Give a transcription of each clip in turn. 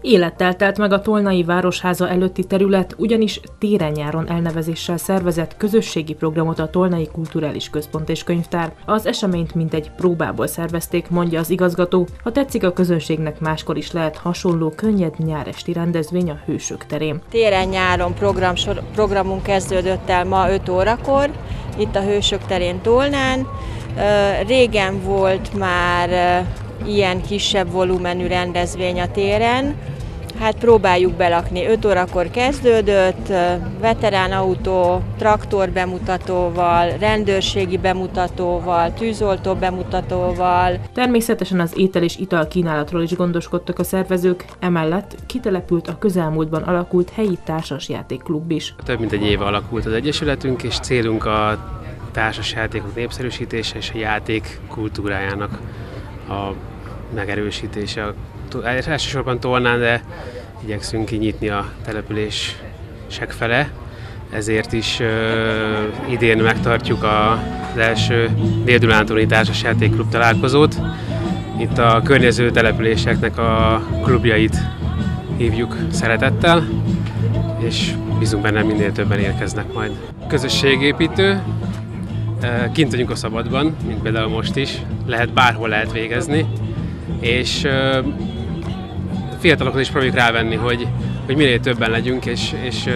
Élettel telt meg a Tolnai Városháza előtti terület, ugyanis téren-nyáron elnevezéssel szervezett közösségi programot a Tolnai Kulturális Központ és Könyvtár. Az eseményt mintegy próbából szervezték, mondja az igazgató. Ha tetszik a közönségnek, máskor is lehet hasonló könnyed nyáresti rendezvény a Hősök terén. Téren-nyáron programunk kezdődött el ma 5 órakor, itt a Hősök terén Tolnán. Régen volt már ilyen kisebb volumenű rendezvény a téren. Hát próbáljuk belakni. 5 órakor kezdődött, veteránautó, traktor bemutatóval, rendőrségi bemutatóval, tűzoltó bemutatóval. Természetesen az étel és ital kínálatról is gondoskodtak a szervezők, emellett kitelepült a közelmúltban alakult helyi társasjátékklub is. Több mint egy éve alakult az egyesületünk, és célunk a társasjátékok népszerűsítése és a játék kultúrájának a megerősítése. Elsősorban Tolnán, de igyekszünk kinyitni a települések fele, ezért is idén megtartjuk az első Dél-Dunántúli Társasjátékklub találkozót. Itt a környező településeknek a klubjait hívjuk szeretettel, és bízunk benne, minél többen érkeznek majd. Közösségépítő, kint vagyunk a szabadban, mint például most is, bárhol lehet végezni, és fiatalokat is próbáljuk rávenni, hogy minél többen legyünk, és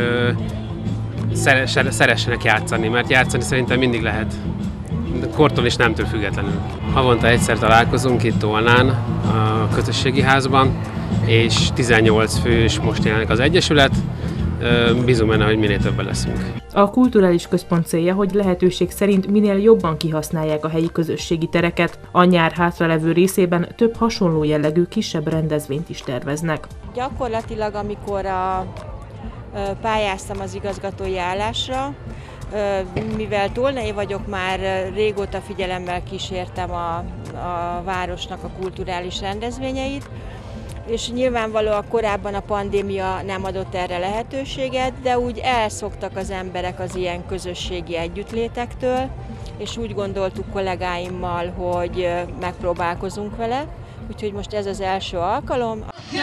szeressenek játszani, mert játszani szerintem mindig lehet, kortól és nemtől függetlenül. Havonta egyszer találkozunk itt Tolnán, a közösségi házban, és 18 fős most jelenik az egyesület, bízunk benne, hogy minél többen leszünk. A kulturális központ célja, hogy lehetőség szerint minél jobban kihasználják a helyi közösségi tereket. A nyár hátralevő részében több hasonló jellegű kisebb rendezvényt is terveznek. Gyakorlatilag, amikor pályáztam az igazgatói állásra, mivel tolnai vagyok, már régóta figyelemmel kísértem a városnak a kulturális rendezvényeit, és nyilvánvalóan korábban a pandémia nem adott erre lehetőséget, de úgy elszoktak az emberek az ilyen közösségi együttlétektől, és úgy gondoltuk kollégáimmal, hogy megpróbálkozunk vele, úgyhogy most ez az első alkalom.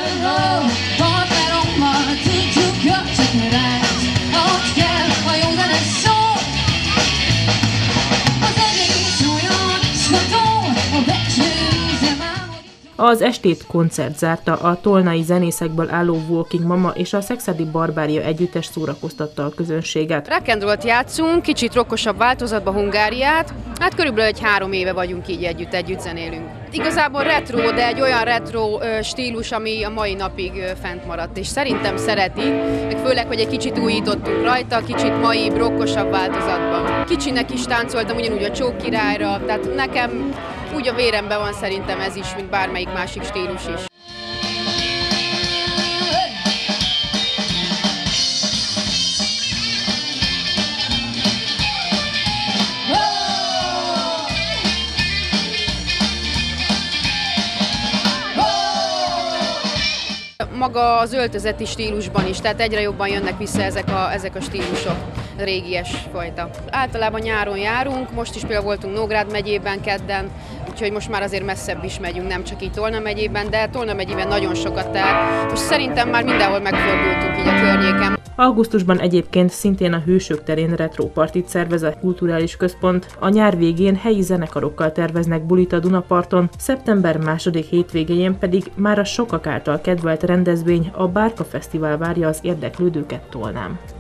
Az estét koncert zárta, a tolnai zenészekből álló Walking Mama és a Szexádi Barbária együttes szórakoztatta a közönséget. Rock and rollt játszunk, kicsit rockosabb változatban Hungáriát, hát körülbelül 3 éve vagyunk így együtt zenélünk. Igazából retro, de egy olyan retro stílus, ami a mai napig fent maradt, és szerintem szeretik, meg főleg, hogy egy kicsit újítottunk rajta, kicsit mai, rockosabb változatban. Kicsinek is táncoltam ugyanúgy a Csók királyra, tehát nekem úgy a véremben van szerintem ez is, mint bármelyik másik stílus is. Maga az öltözeti stílusban is, tehát egyre jobban jönnek vissza ezek a stílusok, régies fajta. Általában nyáron járunk, most is például voltunk Nógrád megyében kedden, úgyhogy most már azért messzebb is megyünk, nem csak így Tolna megyében, de Tolna megyében nagyon sokat, tehát most szerintem már mindenhol megfordultunk így a környéken. Augusztusban egyébként szintén a Hősök terén retropartit szervez a kulturális központ. A nyár végén helyi zenekarokkal terveznek bulit a Dunaparton, szeptember 2. hétvégén pedig már a sokak által kedvelt rendezvény, a Bárka Fesztivál várja az érdeklődőket Tolnán.